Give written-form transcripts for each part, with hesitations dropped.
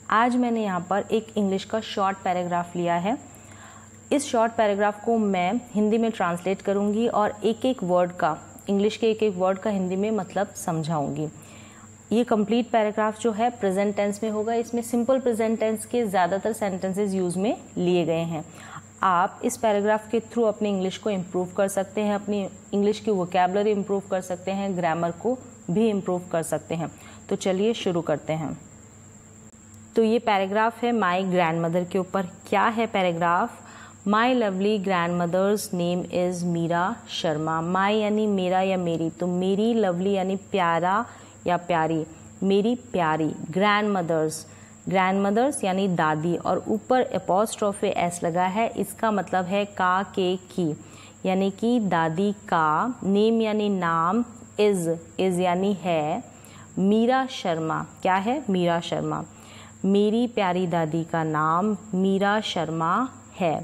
आज मैंने यहाँ पर एक इंग्लिश का शॉर्ट पैराग्राफ लिया है। इस शॉर्ट पैराग्राफ को मैं हिंदी में ट्रांसलेट करूँगी और एक एक वर्ड का, इंग्लिश के एक एक वर्ड का हिंदी में मतलब समझाऊँगी। ये कंप्लीट पैराग्राफ जो है प्रेजेंट टेंस में होगा। इसमें सिंपल प्रेजेंट टेंस के ज़्यादातर सेंटेंसेस यूज़ में लिए गए हैं। आप इस पैराग्राफ के थ्रू अपनी इंग्लिश को इम्प्रूव कर सकते हैं, अपनी इंग्लिश की वोकैबुलरी इम्प्रूव कर सकते हैं, ग्रामर को भी इम्प्रूव कर सकते हैं। तो चलिए शुरू करते हैं। तो ये पैराग्राफ है माई ग्रैंडमदर के ऊपर। क्या है paragraph? My lovely grandmother's name is Meera Sharma. My यानी मेरा या मेरी, तो मेरी लवली यानी प्यारा या प्यारी, मेरी प्यारी। ग्रैंडमदर्स यानी दादी, और ऊपर एपोस्ट्रोफे एस लगा है। इसका मतलब है का, के, की, यानी कि दादी का। नेम यानी नाम, इज़ यानी है। मीरा शर्मा क्या है? मीरा शर्मा। मेरी प्यारी दादी का नाम मीरा शर्मा है।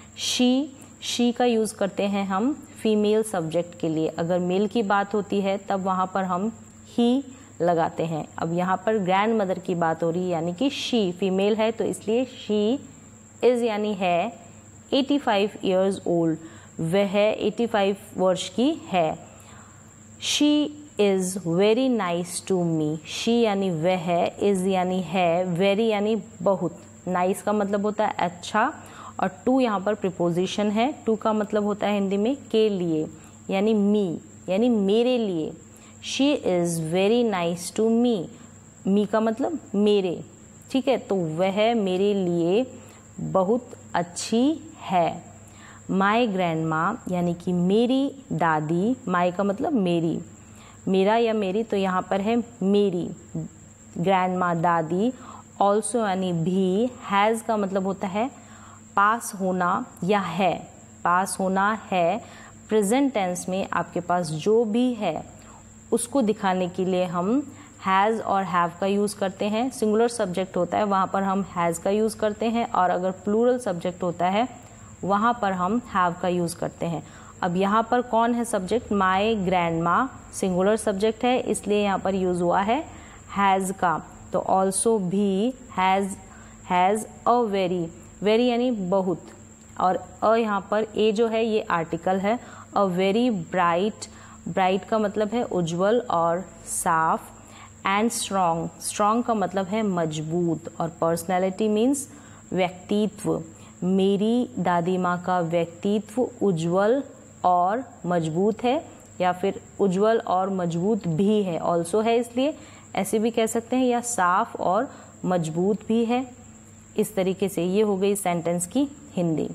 शी का यूज़ करते हैं हम फीमेल सब्जेक्ट के लिए। अगर मेल की बात होती है तब वहाँ पर हम ही लगाते हैं। अब यहाँ पर ग्रैंड मदर की बात हो रही है, यानी कि शी फीमेल है, तो इसलिए शी इज़ यानी है 85 ईयर्स ओल्ड। वह 85 वर्ष की है। She is very nice to me. She यानी वह, इज़ यानी है, वेरी यानी बहुत, नाइस का मतलब होता है अच्छा, और टू यहाँ पर प्रीपोजिशन है। टू का मतलब होता है हिंदी में के लिए, यानी मी यानी मेरे लिए। She is very nice to me. Me का मतलब मेरे, ठीक है, तो वह मेरे लिए बहुत अच्छी है। माई ग्रैंडमा यानी कि मेरी दादी, माई का मतलब मेरी, मेरा या मेरी, तो यहाँ पर है मेरी ग्रैंडमा दादी। ऑल्सो यानी भी। हैज़ का मतलब होता है पास होना या है, पास होना है। प्रेजेंट टेंस में आपके पास जो भी है उसको दिखाने के लिए हम हैज़ और हैव का यूज़ करते हैं। सिंगुलर सब्जेक्ट होता है वहाँ पर हम हैज़ का यूज़ करते हैं, और अगर प्लूरल सब्जेक्ट होता है वहाँ पर हम हैव का यूज़ करते हैं। अब यहाँ पर कौन है subject? My grandma singular subject है, इसलिए यहाँ पर यूज़ हुआ है हैज़ का। तो ऑल्सो भी हैज़ अ वेरी, वेरी यानी बहुत, और अ यहाँ पर ए जो है ये आर्टिकल है। अ वेरी ब्राइट, ब्राइट का मतलब है उज्जवल और साफ। एंड स्ट्रॉन्ग, स्ट्रॉन्ग का मतलब है मजबूत, और पर्सनैलिटी मीन्स व्यक्तित्व। मेरी दादी माँ का व्यक्तित्व उज्जवल और मजबूत है, या फिर उज्जवल और मजबूत भी है, ऑल्सो है इसलिए ऐसे भी कह सकते हैं, या साफ और मजबूत भी है। इस तरीके से ये हो गई सेंटेंस की Hindi.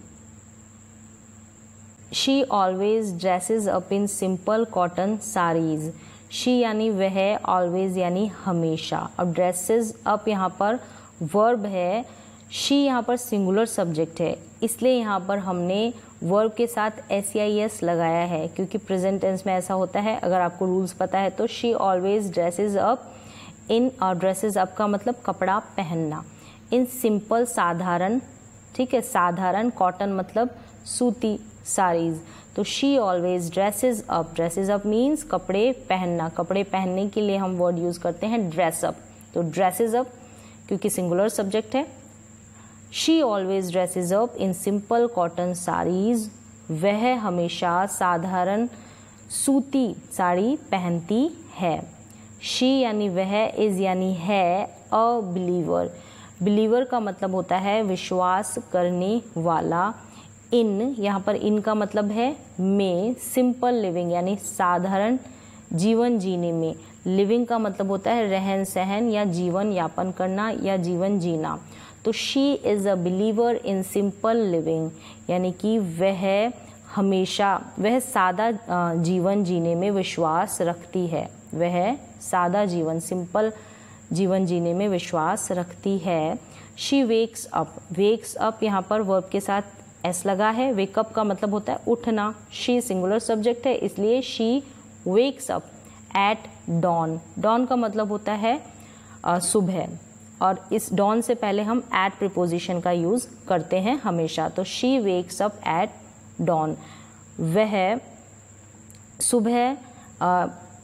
She always dresses up in simple cotton saris. She यानी वह, ऑलवेज यानी हमेशा। अब ड्रेसेस अप यहाँ पर वर्ब है, शी यहाँ पर सिंगुलर सब्जेक्ट है, इसलिए यहाँ पर हमने वर्ब के साथ SEIS लगाया है, क्योंकि प्रेजेंट टेंस में ऐसा होता है। अगर आपको रूल्स पता है तो she always dresses up in, और ड्रेसेस अप का मतलब कपड़ा पहनना। इन सिंपल साधारण, ठीक है, साधारण, कॉटन मतलब सूती साड़ीज। तो she always dresses up, dresses up means कपड़े पहनना। कपड़े पहनने के लिए हम वर्ड यूज़ करते हैं ड्रेस अप, तो ड्रेसेस अप क्योंकि सिंगुलर सब्जेक्ट है। She always dresses up in simple cotton saris. वह हमेशा साधारण सूती साड़ी पहनती है। शी यानी वह, इज़ यानी है, अ बिलीवर, बिलीवर का मतलब होता है विश्वास करने वाला। इन, यहाँ पर इन का मतलब है में, सिंपल लिविंग यानी साधारण जीवन जीने में। लिविंग का मतलब होता है रहन सहन या जीवन यापन करना या जीवन जीना। तो she is a believer in simple living, यानी कि वह हमेशा, वह सादा जीवन जीने में विश्वास रखती है। वह सादा जीवन, सिंपल जीवन जीने में विश्वास रखती है। She wakes up, wakes up यहाँ पर वर्ब के साथ एस लगा है। वेकअप का मतलब होता है उठना। शी सिंगुलर सब्जेक्ट है, इसलिए she wakes up at dawn. Dawn का मतलब होता है सुबह, और इस डॉन से पहले हम एट प्रीपोजिशन का यूज़ करते हैं हमेशा। तो she wakes up at dawn, वह सुबह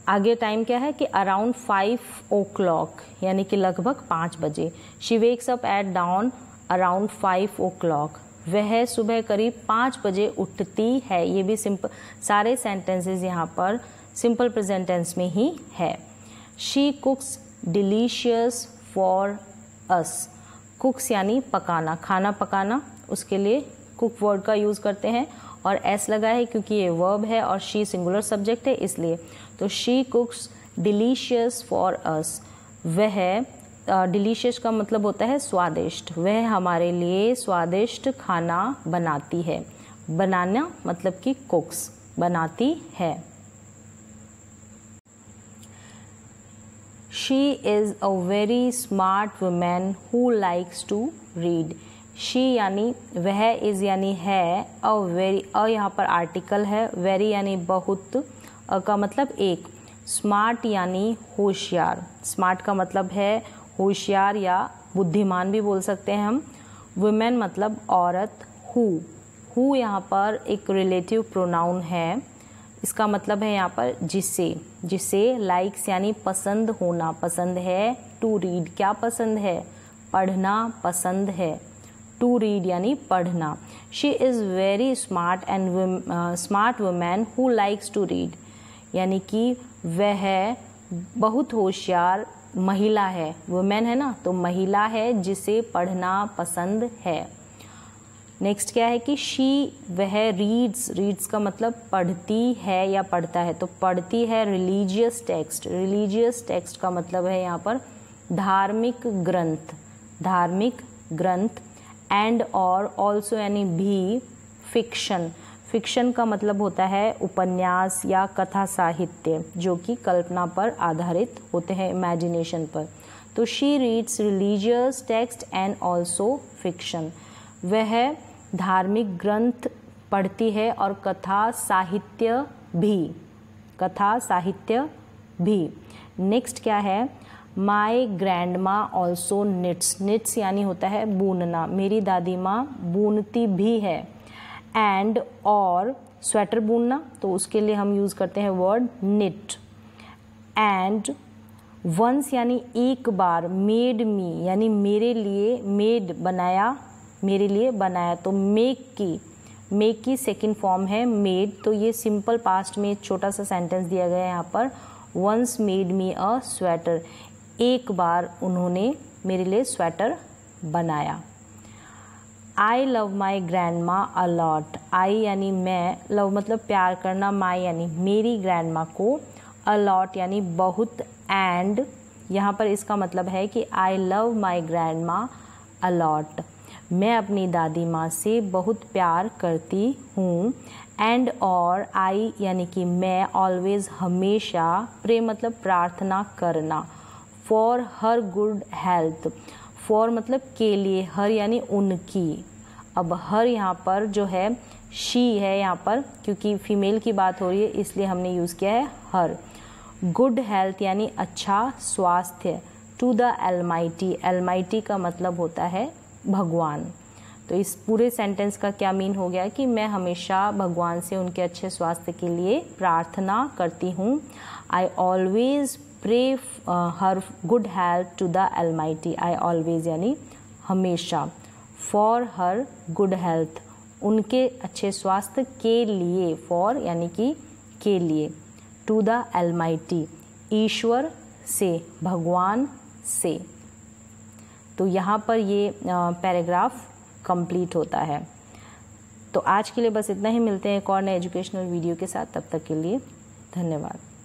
आगे टाइम क्या है कि अराउंड 5 o'clock यानी कि लगभग 5 बजे। She wakes up at dawn around 5 o'clock। वह सुबह करीब 5 बजे उठती है। ये भी सिंपल, सारे सेंटेंसेस यहाँ पर सिंपल प्रेजेंट टेंस में ही है। She cooks delicious for us. Cooks यानी पकाना, खाना पकाना, उसके लिए कुक वर्ड का यूज़ करते हैं और एस लगा है क्योंकि ये वर्ब है और शी सिंगुलर सब्जेक्ट है इसलिए। तो she cooks delicious for us. वह, डिलीशियस का मतलब होता है स्वादिष्ट, वह हमारे लिए स्वादिष्ट खाना बनाती है। बनाना मतलब कि कुक्स, बनाती है। She is a very smart woman who likes to read. She यानी वह, is यानी है, a very, a यहाँ पर आर्टिकल है, very यानी बहुत, का मतलब एक, smart यानी होशियार। smart का मतलब है होशियार या बुद्धिमान भी बोल सकते हैं हम। women मतलब औरत। who यहाँ पर एक रिलेटिव प्रोनाउन है, इसका मतलब है यहाँ पर जिसे लाइक्स यानी पसंद होना, पसंद है। टू रीड क्या पसंद है? पढ़ना पसंद है। टू रीड यानी पढ़ना। She is very smart and smart women who likes to read, यानी कि वह बहुत होशियार महिला है। वुमेन है ना, तो महिला है जिसे पढ़ना पसंद है। नेक्स्ट क्या है कि शी, वह रीड्स का मतलब पढ़ती है या पढ़ता है, तो पढ़ती है रिलीजियस टेक्स्ट का मतलब है यहाँ पर धार्मिक ग्रंथ। एंड और ऑल्सो यानी भी फिक्शन का मतलब होता है उपन्यास या कथा साहित्य जो कि कल्पना पर आधारित होते हैं, इमेजिनेशन पर। तो she reads religious text and also fiction. वह धार्मिक ग्रंथ पढ़ती है और कथा साहित्य भी। नेक्स्ट क्या है? माई ग्रैंडमा ऑल्सो निट्स यानी होता है बुनना, मेरी दादी माँ बुनती भी है। एंड और स्वेटर बुनना, तो उसके लिए हम यूज़ करते हैं वर्ड निट। एंड वंस यानी एक बार, मेड मी यानी मेरे लिए, मेरे लिए बनाया, तो मेक की सेकंड फॉर्म है मेड। तो ये सिंपल पास्ट में एक छोटा सा सेंटेंस दिया गया है यहाँ पर, once made me a sweater, एक बार उन्होंने मेरे लिए स्वेटर बनाया। I love my grandma a lot. I यानी मैं, लव मतलब प्यार करना, माई यानी मेरी ग्रैंडमा को, अ लॉट यानी बहुत, एंड यहाँ पर इसका मतलब है कि I love my grandma a lot, मैं अपनी दादी माँ से बहुत प्यार करती हूँ। एंड और आई यानी कि मैं, ऑलवेज हमेशा, प्रे मतलब प्रार्थना करना, for her good health, for मतलब के लिए, हर यानी उनकी। अब हर यहाँ पर जो है शी है यहाँ पर, क्योंकि फीमेल की बात हो रही है इसलिए हमने यूज़ किया है हर। गुड हेल्थ यानी अच्छा स्वास्थ्य। टू द एलमाइटी का मतलब होता है भगवान। तो इस पूरे सेंटेंस का क्या मीन हो गया कि मैं हमेशा भगवान से उनके अच्छे स्वास्थ्य के लिए प्रार्थना करती हूँ। I always pray her good health to the almighty. I always यानी हमेशा, फॉर हर गुड हेल्थ उनके अच्छे स्वास्थ्य के लिए, फॉर यानी कि के लिए, टू द एलमाइटी ईश्वर से, भगवान से। तो यहाँ पर ये पैराग्राफ कंप्लीट होता है। तो आज के लिए बस इतना ही, मिलते हैं एक और नए एजुकेशनल वीडियो के साथ, तब तक के लिए धन्यवाद।